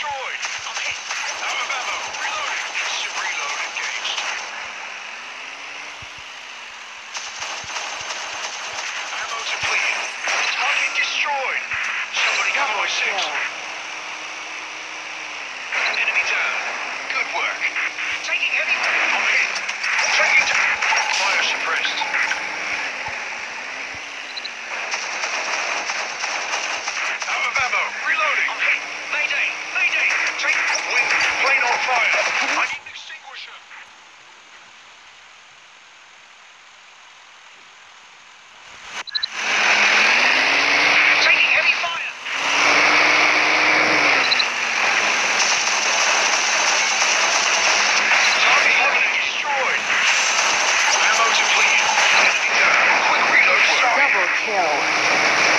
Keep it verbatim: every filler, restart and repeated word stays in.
destroyed. I'm hit. Out of ammo. Reloading. Instant reload engaged. Ammo depleted. Target destroyed. Somebody cover my six. Enemy down. Good work. Taking heavy. I'm hit. Taking down. Fire suppressed. Out of ammo. Reloading. I'm hit. Mayday. Mayday. Take wing. Plane on fire. I need an extinguisher. Taking heavy fire. Target unit destroyed. Ammo depleted. Enemy down. Quick reload work. Double kill.